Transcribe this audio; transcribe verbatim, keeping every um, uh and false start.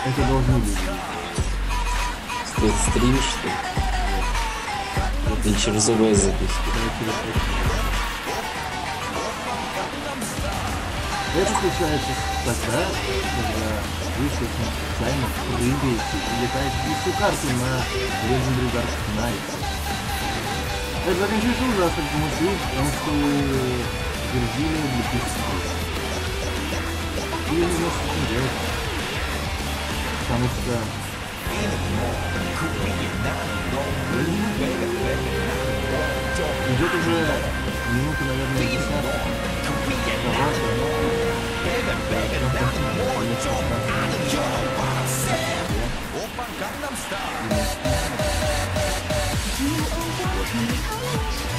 Это должны люди. Ты стримишь, что ли? Ты через ОБС записываешь. Это случается тогда, когда вы случайно прыгаете и летаете всю карту на Legendary Dark Knight. Это заканчивается ужасно, потому что, потому что вы Вирджиния для писателей. И я немножко смеюсь. Потому что идет уже минута, наверное, десятая. Gangnam Style.